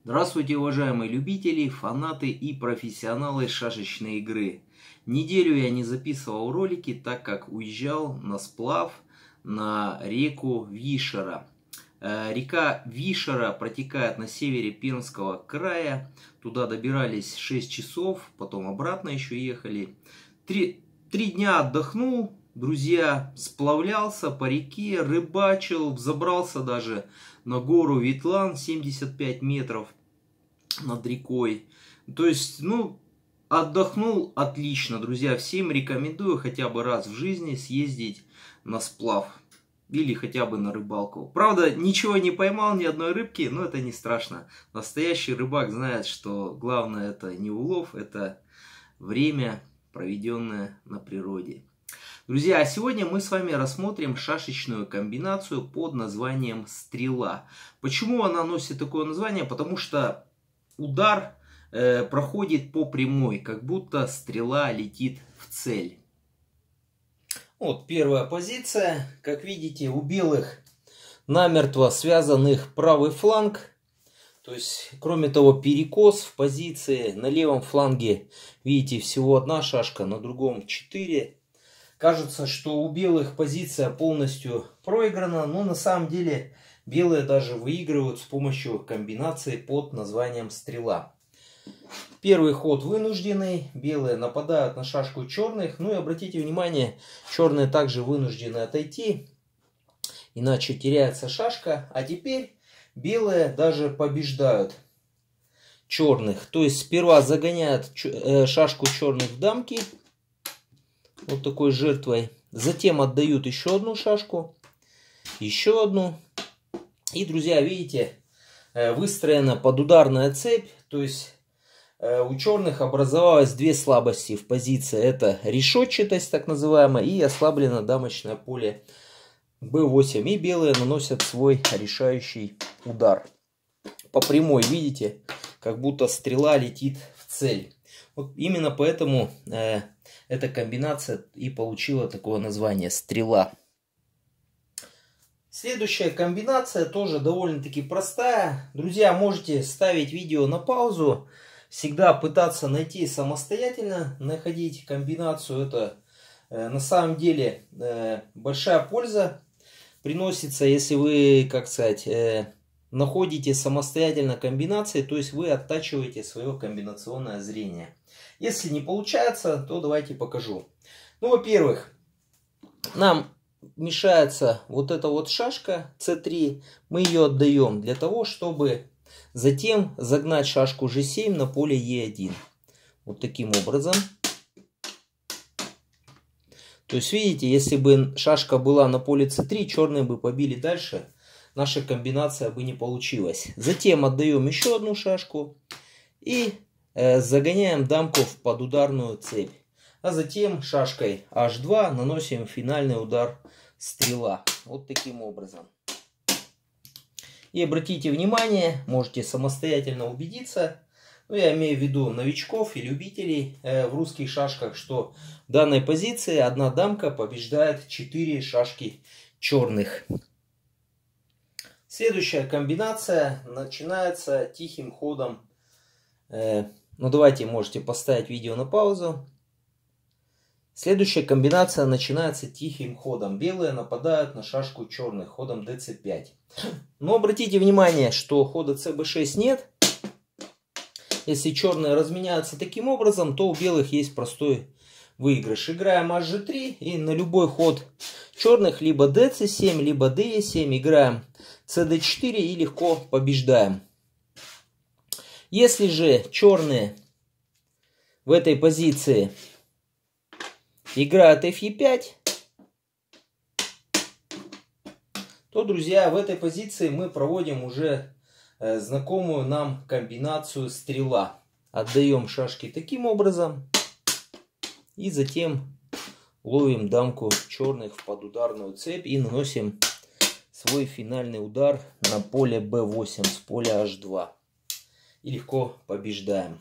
Здравствуйте, уважаемые любители, фанаты и профессионалы шашечной игры. Неделю я не записывал ролики, так как уезжал на сплав на реку Вишера. Река Вишера протекает на севере Пермского края. Туда добирались 6 часов, потом обратно еще ехали. Три дня отдохнул, друзья, сплавлялся по реке, рыбачил, взобрался даже на гору Ветлан 75 метров над рекой. То есть, отдохнул отлично, друзья. Всем рекомендую хотя бы раз в жизни съездить на сплав. Или хотя бы на рыбалку. Правда, ничего не поймал, ни одной рыбки, но это не страшно. Настоящий рыбак знает, что главное это не улов, это время, проведенное на природе. Друзья, а сегодня мы с вами рассмотрим шашечную комбинацию под названием «Стрела». Почему она носит такое название? Потому что удар проходит по прямой, как будто стрела летит в цель. Вот первая позиция. Как видите, у белых намертво связан их правый фланг. То есть, кроме того, перекос в позиции. На левом фланге, видите, всего одна шашка, на другом 4. Кажется, что у белых позиция полностью проиграна, но на самом деле белые даже выигрывают с помощью комбинации под названием «Стрела». Первый ход вынужденный, белые нападают на шашку черных. Ну и обратите внимание, черные также вынуждены отойти, иначе теряется шашка. А теперь белые даже побеждают черных. То есть сперва загоняют шашку черных в дамки, вот такой жертвой. Затем отдают еще одну шашку, еще одну. И, друзья, видите, выстроена подударная цепь. То есть у черных образовалось две слабости в позиции. Это решетчатость, так называемая, и ослаблено дамочное поле b8. И белые наносят свой решающий удар. По прямой, видите, как будто стрела летит в цель. Вот именно поэтому эта комбинация и получила такое название «Стрела». Следующая комбинация тоже довольно-таки простая. Друзья, можете ставить видео на паузу. Всегда пытаться найти самостоятельно, находить комбинацию. Это на самом деле большая польза приносится, если вы, как сказать, находите самостоятельно комбинации, то есть вы оттачиваете свое комбинационное зрение. Если не получается, то давайте покажу. Ну, во-первых, нам мешается вот эта вот шашка c3, мы ее отдаем для того, чтобы затем загнать шашку g7 на поле e1. Вот таким образом. То есть, видите, если бы шашка была на поле c3, черные бы побили дальше, наша комбинация бы не получилась. Затем отдаем еще одну шашку и загоняем дамку в подударную цепь. А затем шашкой h2 наносим финальный удар «Стрела». Вот таким образом. И обратите внимание, можете самостоятельно убедиться, ну, я имею в виду новичков и любителей в русских шашках, что в данной позиции одна дамка побеждает 4 шашки черных. Следующая комбинация начинается тихим ходом. Ну, давайте, можете поставить видео на паузу. Следующая комбинация начинается тихим ходом. Белые нападают на шашку черных ходом dc5. Но обратите внимание, что хода cb6 нет. Если черные разменяются таким образом, то у белых есть простой выигрыш. Играем hg3 и на любой ход черных либо dc7, либо de7 играем cd4 и легко побеждаем. Если же черные в этой позиции играют fe5, то, друзья, в этой позиции мы проводим уже знакомую нам комбинацию «Стрела». Отдаем шашки таким образом и затем ловим дамку черных в подударную цепь и наносим свой финальный удар на поле b8 с поля h2. И легко побеждаем.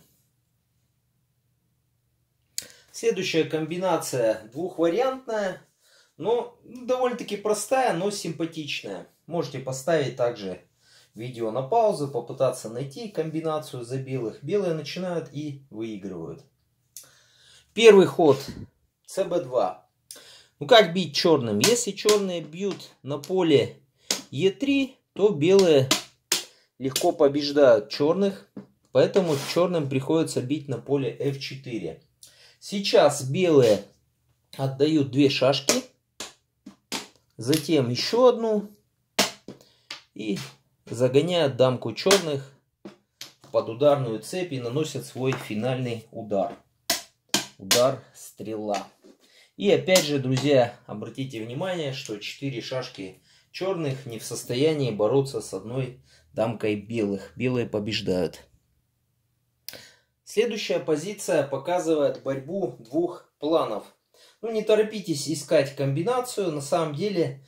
Следующая комбинация двухвариантная, но довольно-таки простая, но симпатичная. Можете поставить также видео на паузу, попытаться найти комбинацию за белых. Белые начинают и выигрывают. Первый ход ЦБ2. Ну как бить черным? Если черные бьют на поле Е3, то белые легко побеждают черных. Поэтому черным приходится бить на поле F4. Сейчас белые отдают 2 шашки. Затем еще одну. И загоняют дамку черных под ударную цепь и наносят свой финальный удар. Удар стрела. И опять же, друзья, обратите внимание, что 4 шашки черных не в состоянии бороться с одной дамкой белых. Белые побеждают. Следующая позиция показывает борьбу двух планов. Ну, не торопитесь искать комбинацию. На самом деле,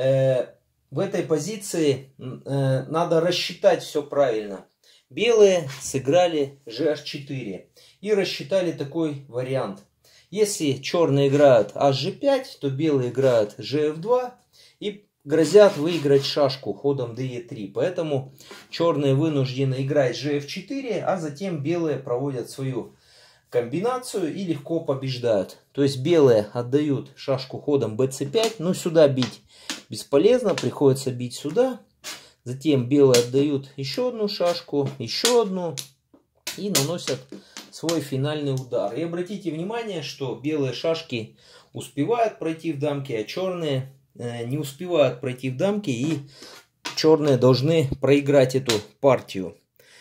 в этой позиции надо рассчитать все правильно. Белые сыграли GH4 и рассчитали такой вариант. Если черные играют HG5, то белые играют GF2 и грозят выиграть шашку ходом DE3. Поэтому черные вынуждены играть GF4, а затем белые проводят свою комбинацию и легко побеждают. То есть белые отдают шашку ходом BC5. Ну сюда бить бесполезно, приходится бить сюда. Затем белые отдают еще одну шашку, еще одну и наносят свой финальный удар. И обратите внимание, что белые шашки успевают пройти в дамки, а черные не успевают пройти в дамки, и черные должны проиграть эту партию.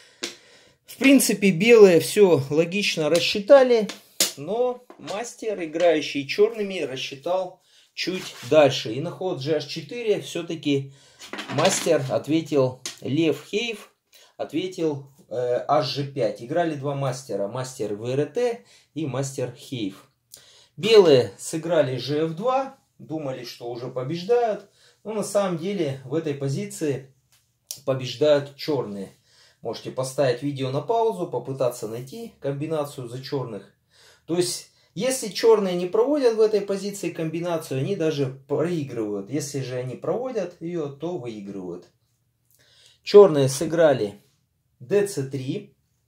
В принципе, белые все логично рассчитали, но мастер, играющий черными, рассчитал чуть дальше. И на ход GH4 все-таки мастер ответил, Лев Хейв ответил HG5. Играли два мастера, мастер ВРТ и мастер Хейв. Белые сыграли GF2, думали, что уже побеждают, но на самом деле в этой позиции побеждают черные. Можете поставить видео на паузу, попытаться найти комбинацию за черных. То есть, если черные не проводят в этой позиции комбинацию, они даже проигрывают. Если же они проводят ее, то выигрывают. Черные сыграли DC3.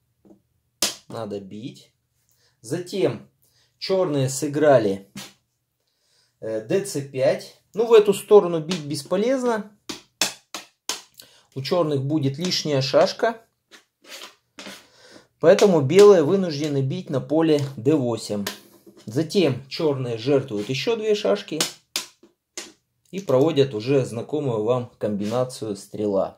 Надо бить. Затем черные сыграли DC5. Ну, в эту сторону бить бесполезно. У черных будет лишняя шашка. Поэтому белые вынуждены бить на поле D8. Затем черные жертвуют еще 2 шашки. И проводят уже знакомую вам комбинацию стрела.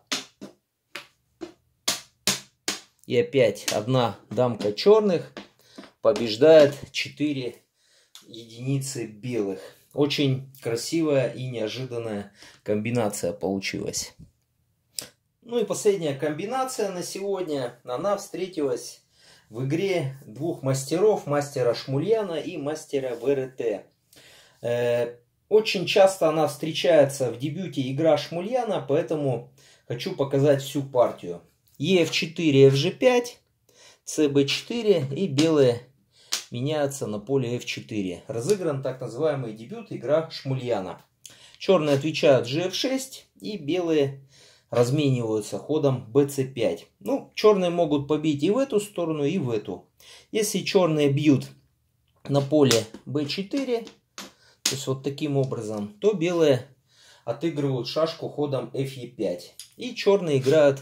И опять одна дамка черных побеждает 4 единицы белых. Очень красивая и неожиданная комбинация получилась. Ну и последняя комбинация на сегодня. Она встретилась в игре двух мастеров. Мастера Шмульяна и мастера ВРТ. Очень часто она встречается в дебюте игра Шмульяна. Поэтому хочу показать всю партию. EF4, FG5, CB4 и белые меняются на поле F4. Разыгран так называемый дебют игра Шмульяна. Черные отвечают GF6 и белые размениваются ходом BC5. Ну, черные могут побить и в эту сторону, и в эту. Если черные бьют на поле B4, то есть вот таким образом, то белые отыгрывают шашку ходом FE5. И черные играют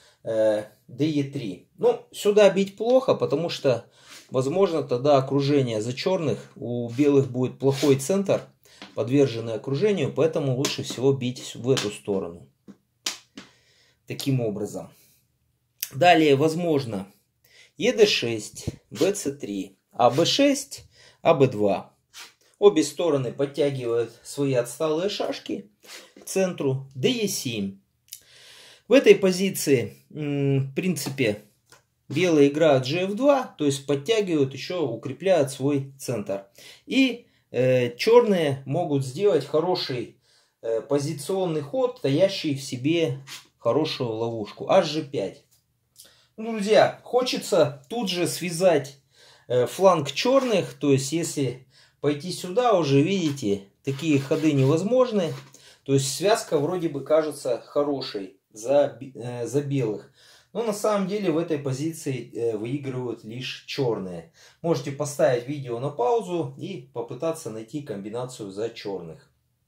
DE3. Ну, сюда бить плохо, потому что, возможно, тогда окружение за черных. У белых будет плохой центр, подверженный окружению, поэтому лучше всего бить в эту сторону. Таким образом. Далее, возможно, ED6, BC3, AB6, AB2. Обе стороны подтягивают свои отсталые шашки к центру. DE7. В этой позиции, в принципе, белые играют GF2, то есть подтягивают, еще укрепляют свой центр. И черные могут сделать хороший позиционный ход, таящий в себе хорошую ловушку. HG5. Ну, друзья, хочется тут же связать фланг черных, то есть если пойти сюда, уже видите, такие ходы невозможны. То есть связка вроде бы кажется хорошей. за белых. Но на самом деле в этой позиции выигрывают лишь черные. Можете поставить видео на паузу и попытаться найти комбинацию за черных.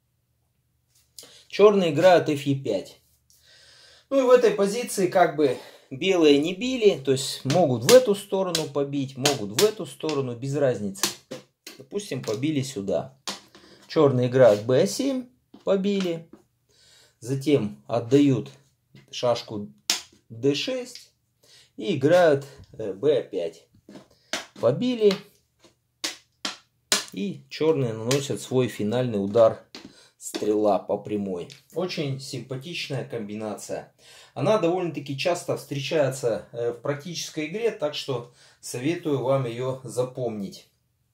Черные играют fE5. Ну и в этой позиции как бы белые не били, то есть могут в эту сторону побить, могут в эту сторону, без разницы. Допустим, побили сюда. Черные играют b7, побили. Затем отдают шашку d6 и играют b5. Побили. И черные наносят свой финальный удар. Стрела по прямой. Очень симпатичная комбинация. Она довольно-таки часто встречается в практической игре, так что советую вам ее запомнить.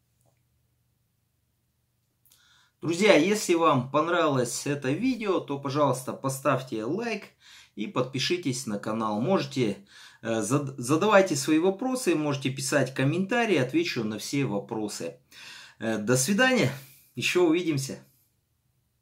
Друзья, если вам понравилось это видео, то, пожалуйста, поставьте лайк и подпишитесь на канал. Можете задавайте свои вопросы, можете писать комментарии, отвечу на все вопросы. До свидания, еще увидимся.